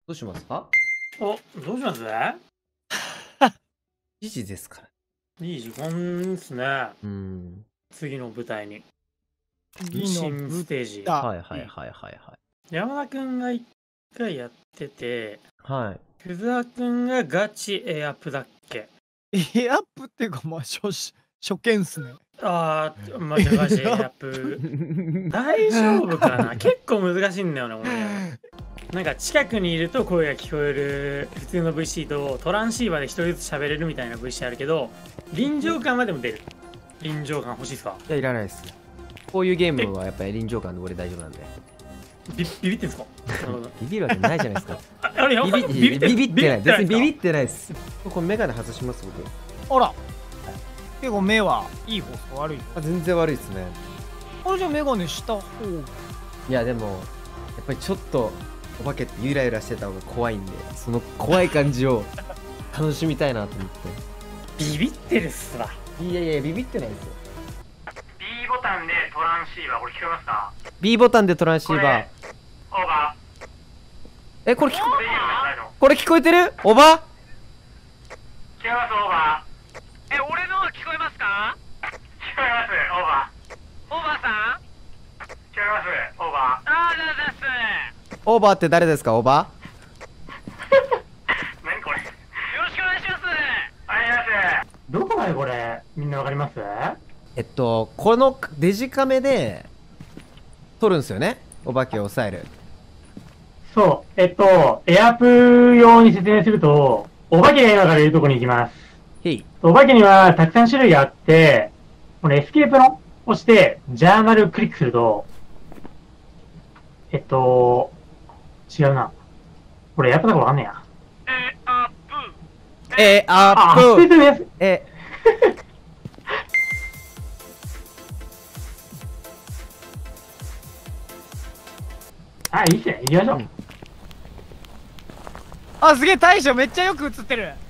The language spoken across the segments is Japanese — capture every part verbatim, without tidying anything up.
どうしますか？ お、どうします時事ですから。 いい時間ですね。 うん。 次の舞台に。 次の新ステージ。 あはいはいはいはいはい。 山田くんが一回やってて、 はい。 福沢くんがガチエアップだっけ？ エアップっていうか、まあ、初初初見っすね。 ああ、まあ、じゃあガチエアップ。大丈夫かな結構難しいんだよね、これ。なんか近くにいると声が聞こえる普通の ブイシー とトランシーバーで一人ずつ喋れるみたいな ブイシー あるけど、臨場感までも出る。臨場感欲しいっすか？ いや、いらないです。こういうゲームはやっぱり臨場感で俺大丈夫なんで。 ビビビってんすか？ ビビるわけないじゃないですか。 ああれやばいビビビビビってない。別にビビっってないです。これメガネ外します僕。 あら、結構目はいい方ですか悪い方？ あ、全然悪いですね。 あれじゃあメガネした方。 いやでもやっぱりちょっとお化けってゆらゆらしてた方が怖いんで、その怖い感じを楽しみたいなと思って。 ビビってるっすわ。 いやいやビビってないですよ。 B ボタンでトランシーバー、これ聞こえますか？ B ボタンでトランシーバー。 オーバえ、これ聞こー。でいいよね、ないの？ これ聞こえてる？おば？ 聞こえます、オーバー。 え、俺の聞こえますか？ 聞こえます、オーバオーバーさん？ ー。聞こえます、オーバー。 あー、だだっす。 オーバーって誰ですか？オーバ何これ？ よろしくお願いします。 あります。どこまでこれ、みんなわかります？ ー？えっとこのデジカメで撮るんですよね、お化けを抑える。 そう、えっと、エアプ用に説明すると、お化けが今からいるところに行きます。 へい。 お化けにはたくさん種類があって、このエスケープの押して、ジャーナルをクリックすると、えっと、違うな。これやったかわかんねえや。 え、あ、ブえー、ああ、 ーぷー。 説明す。 え、 あ、いいっすね。行きましょう。 うんあ、すげえ大将めっちゃよく映ってる。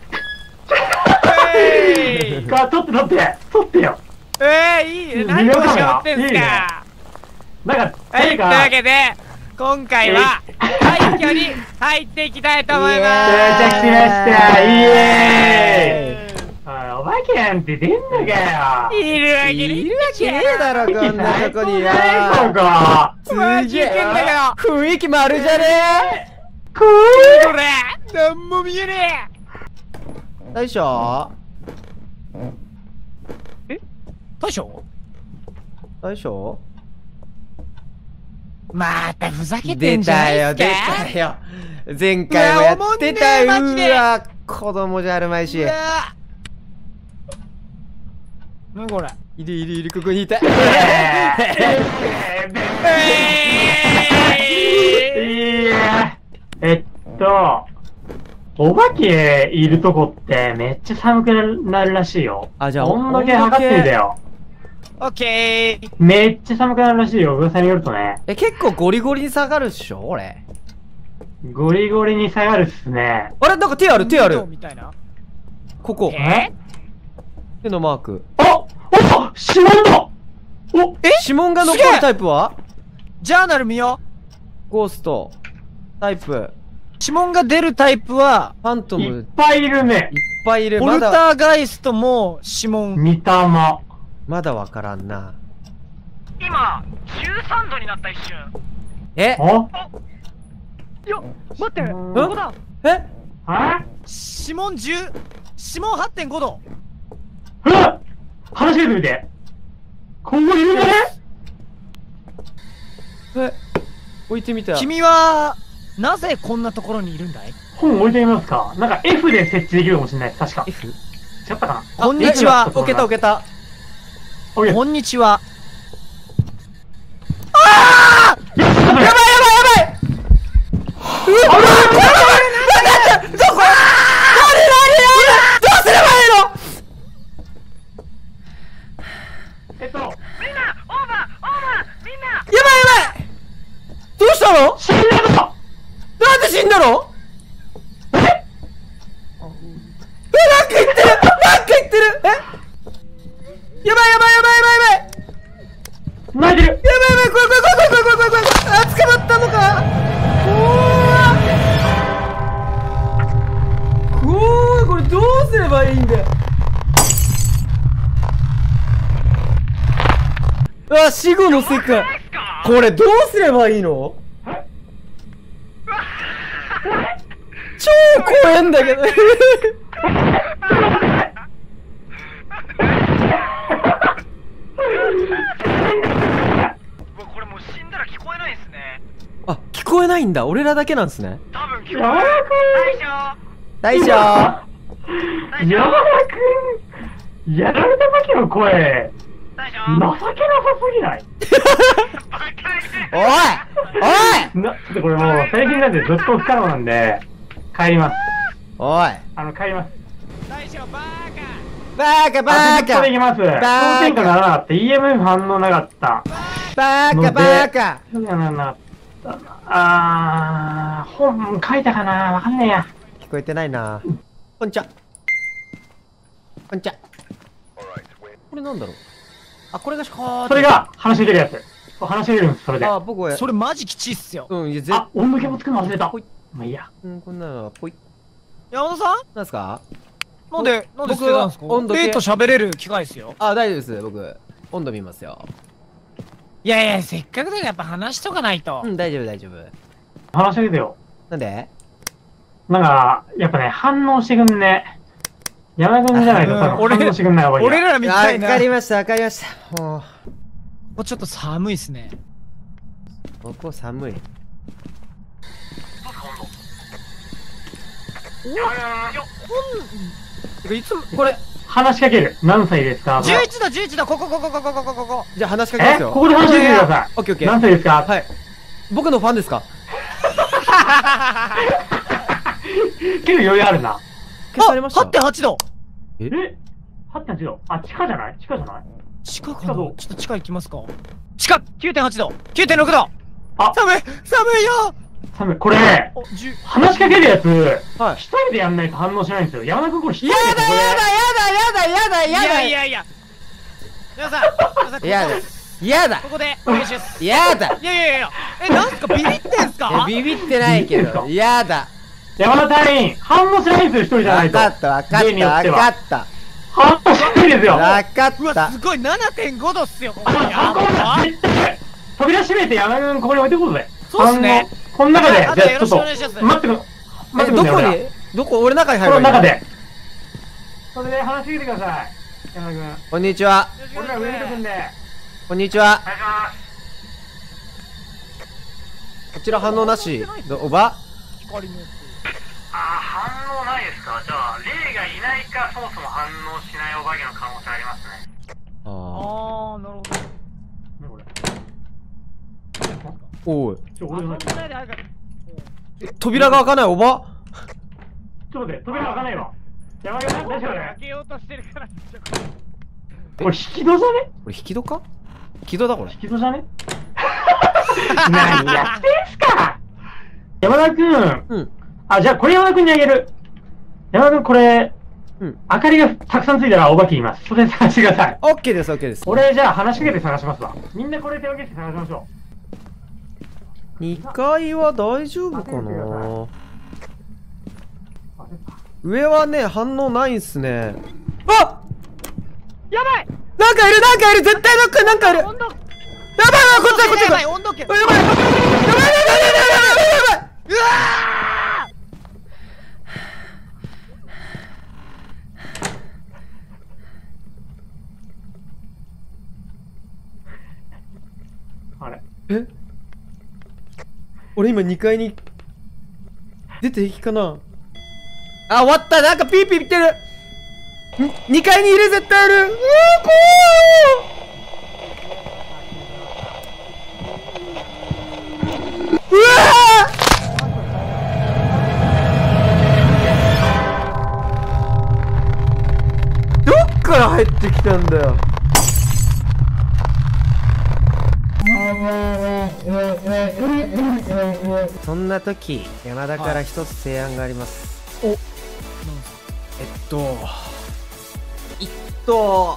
えあ、撮って撮って撮ってよ。 ー、えー、いい。何をしゃってんすいいねか。 なんか、 はい、 誰というわか、 けで今回は廃墟に入っていきたいと思います。 到着しました。イエーイ。お化けなんて出んのかよ。 いるわけねいるわけねえだろ、こんなとこによ。 最高だよ、ここ。 マジ行くんだけど、 雰囲気丸じゃねくこれなんも見えねえ。大将え。大将大将またふざけて出んじゃなたよ、 いっす出か。 たよ。前回もやってたよ。 うわおもんねえマジでうわ、子供じゃあるまいし。 うわ何これ。 いるいるいる、ここにいた。 いや、えっと、お化けいるとこってめっちゃ寒くなるらしいよ。 あ、じゃあ温度計測ってみてよ。 オッケー。 めっちゃ寒くなるらしいよ、噂によるとね。 え、結構ゴリゴリに下がるっしょ俺。 ゴリゴリに下がるっすね。 あれ、なんか手ある、手ある。 みたいな。 ここ。 え手のマーク。 あお指紋だおえ、指紋が残るタイプはジャーナル見よゴースト。タイプ。 う。指紋が出るタイプはファントム。 いっいっぱいいるね。 ぱいいる。 ポルタまだ、 ーガイストも指紋。 見たま。 まだわからんな。 今、じゅうさんどになった一瞬。 えおいや待って、 うんここだ。 えあ指紋じゅう、指紋 はってんご 度。 ふっ話しかけてみて。ここいるんだね。 え置いてみた。 君はなぜこんなところにいるんだい？ 本置いてみますか。なんか F で設置できるかもしれないです。確か。 F？ 違ったかな。 こんにちは。 置けた置けた。 オッケー。 こんにちは。 やばいやばいやばい。 うわっどこ？どこ？何何？どうすればいいの？ えっと、 みんな、オーバー、オーバー、みんな。 やばいやばい。どうしたの？ 死んだぞ。 なんで死んだの？ ええ、なんか言ってる。なんか言ってる。え？やばいやばいやばいやばいやばい。 うわ、死後の世界。これどうすればいいの？超怖えんだけど。 これもう死んだら聞こえないっすね。 あ、聞こえないんだ。俺らだけなんですね。 多分聞こえない。 大将。 山田くん、やられた時の声、 大将。 情けなさすぎない？ おいおいな、ちょっとこれもう最近なんでずっと不可能なんで、帰ります。 おい。 あの、帰ります。 大将バーカ。 バーカバーあとずっとできカます。 ーカ氷点下ならなかった。イーエムエフ 反応なかった。 バーカバーカ。 氷点下ならなかったな。あー、本書いたかな、わかんねえや。 聞こえてないな。こんにちは。こんにちは。これなんだろう。あ、これがしかそれが話しかけるやつ。話しかけるんです、それで。 あ、僕は。 それマジきちいっすよ。 うん、いや、ぜあ、温度計もつくの忘れた。 ほいまあいいや。 うん、こんなのはぽい。 山田さんなんすか？ なんで、なんで捨てたんですか？ 僕は温度計デート喋れる機会っすよ。 あ、大丈夫です。僕、温度見ますよ。 いやいや、せっかくだからやっぱ話しとかないと。 うん、大丈夫、大丈夫。 話しかけてよ。 なんで？ なんか、やっぱね、反応してくんね。山田君じゃないと多分俺反応してくんない方がいい。 俺らみわたいな。 かりました、わかりました。もう、 ここちょっと寒いっすね。 僕は寒い。てかいつも、これ、 話しかける。何歳ですか？ じゅういちど、じゅういちど、ここ、ここ、ここ、ここ、ここ。 じゃあ話しかけますえ、 よ。 ここで話しかけてください。 オッケーオッケー。 何歳ですか？ はい。僕のファンですか？ 結構余裕あるな。 消されました。 はってんはちど。 え ?はちてんはち 度。あ、地下じゃない？地下じゃない？ 地下かな？ちょっと地下行きますか。地下 きゅうてんはちど、きゅうてんろくど。 あ、 寒い、寒いよ。 寒い。これ、 お、じゅう。 話しかけるやつ、 はい。 一人でやんないと反応しないんですよ。山田君これ一人やでここで。 だやだやだやだいやだやいやいや。皆さん、皆さん、ここやだやだここでお願いします。 やだいやいやいや。え、なんすか、ビビってんすか？ ビビってないけど、やだ。 山田隊員、反応しないんですよ、一人じゃないと。 わかったわかっ例によたわってはかった。 反応しないですよ。 わかっうわ、 たす。ごい、ななてんごどっすよ、ここ。 あ、 やここだば。 絶対扉閉めて山田君ここに置いてこうぜ。 そうっすね。 反応この中で、 あとよろしくじゃあちょっと、 お願いします待ってく待え、 ってくどこださい。 にどこ俺中にこ入るの中で。それで話しかけてください。山田君。 こんにちは。 俺ら上見とくんで。 こんにちは。 お願いします。 こちら反応なし。どおば光のやあー、反応ないですか？じゃあ、霊がいないか、そもそも反応しないお化けの可能性ありますね。 つ。 ああー、なるほど。 何これ。 あ。おい。 ちょ、俺の、ちょあ、そんなで早く。 え扉が開かないおばっと待って、扉開かないわ。山田君、大丈夫開けようとしてるから。 これ引き戸じゃね？ これ引き戸か引き戸だこれ。 引き戸じゃね？何やってんすか？山田君。 うん。 あ、じゃあこれ山田君にあげる。山田君これ、 うん。 明かりがたくさんついたらお化けいます。それで探してください。 オッケーですオッケーです。 俺じゃあ話しかけて探しますわ。みんなこれ手分けして探しましょにかいは大丈夫かなう。 上はね、反応ないんすね。あやばい。 なんかいるなんかいる絶対なんかなんかいるやばい温度。 やばいこっちだこっちだやばい、温度計。 やばいやばいやばいやばいやばいやばいやばいうわあれ。 え俺今にかいに出ていいかなあ、終わったなんかピーピー言ってるんにかいにいる絶対いるうわー怖ーうわーどっから入ってきたんだよそんな時山田から一つ提案があります、 おえっと一等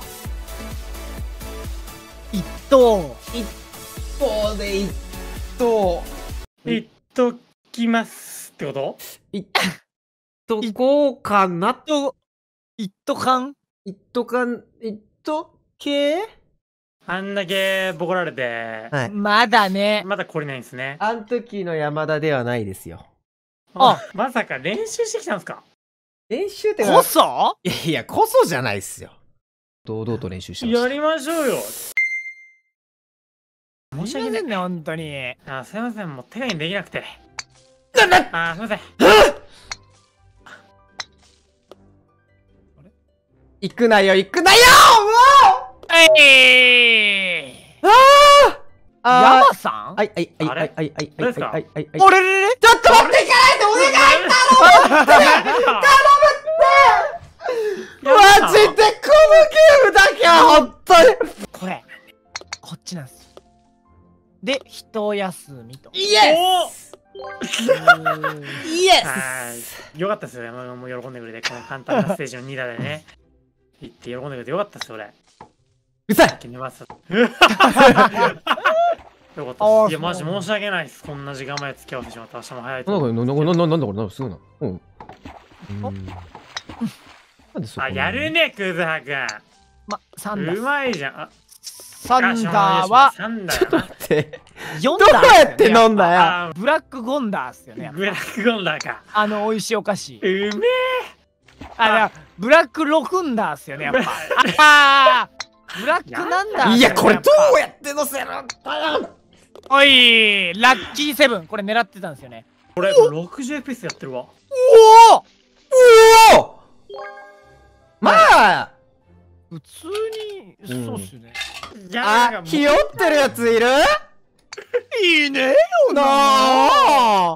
一等。 一方で一等言っときますってこと一等こうかなと、一等間一等かん一等系あんだけボコられて、 はい。 まだね。 まだ来れないんですね。 あん時の山田ではないですよ。 あまさか練習してきたんですか？ 練習ってこそいやいや、こそじゃないっすよ。堂々と練習してました。 やりましょうよ。申申し訳し訳ない。 ないね、本当に。 あ、すいません、もう手がにできなくて。あ、すいません。 行くなよ、行くなよえいもうあ山さんはいはいはいあれはいはいはいどうですかはいはいはい。 あれれれちょっと待っていかないでお願いマジでこのゲームだけは本当にこれ、こっちなんですよ。で、一休みと。 イエスイエはいス。 よかったですよ、山田も喜んでくれて、この簡単なステージのに打でね。行って喜んでくれてよかったですよ、俺。 うざい寝ました。よかったあーです。いや、マジそう申し訳ないです。こんな時間まで付き合わせてしまった。明日も早いなんと。 だこれなななななんだこれなんかすごいな。うん。うんなんでそこあ、やるね、クズハ君。 ま、サンダーうまいじゃん。あ、 サンダーはサンダーだな。 ってよんどうやって飲んだよあブラックゴンダーっすよね。やっぱブラックゴンダーか。 あの美味しいお菓子。 うめえ。 あ、だからブラックロクンダーっすよね。やっぱ。ああブラックなんだっすよね。 いやこれどやっうやって乗せるんだよぱおいラッキーセブンこれ狙ってたんですよね。 これ、ろくじゅうエフピーエス やってるわ。 おおうおまあ普通に、 うんそうっすよね。 いや、なんかあもうひよってるやついるいいねよなあ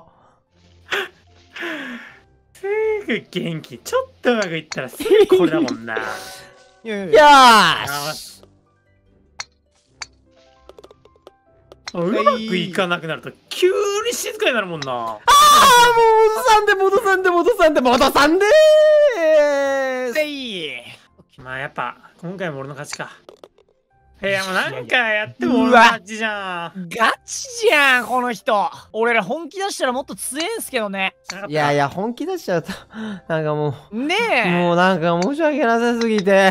すぐ元気。ちょっとうまくいったらすぐこれだもんな。 いやいよやーしうまくいかなくなると急に静かになるもんな。 ああもう戻さんで戻さんで戻さんで戻さんでーすせいまあやっぱ今回も俺の勝ちか。いやもう何回やっても俺の勝ちじゃん。 ガチじゃんこの人。俺ら本気出したらもっと強えんすけどね。 いやいや本気出しちゃうとなんかもねうえもうなんか申し訳なさすぎて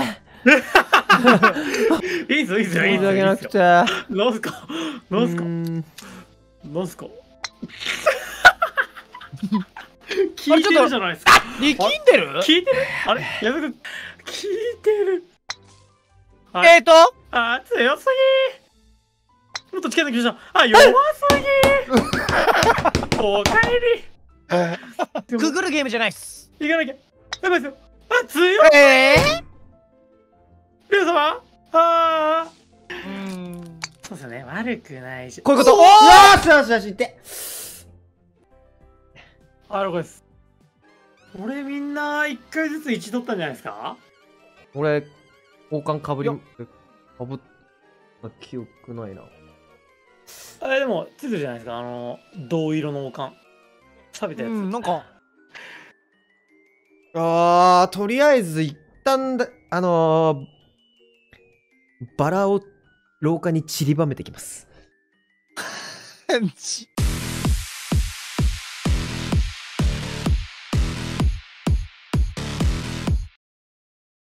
いいぞいいぞいい申しぞ。 訳なくてなんすかなんすかうーんなんすか聞いてるじゃないですか。 力んでる聞いてるあれやめて聞いてる。あえーとあー強すぎー。もっと近づいてきました。あ弱すぎー。おかえり。 くぐるゲームじゃないっす。 行かなきゃ。やばいですよ。あ強い。 ええリュウ様あー。 ー、うんそうですよね。悪くないし。 こういうことおーよーしよしよしいってあ了解です。俺みんな一回ずついち取ったんじゃないですか。 俺王冠かぶりよかぶった記憶ないなあれでもついてるじゃないですか。あの銅色の王冠。食べたやつ。 うん、なんかあーとりあえず一旦だあのー、バラを廊下に散りばめてきますち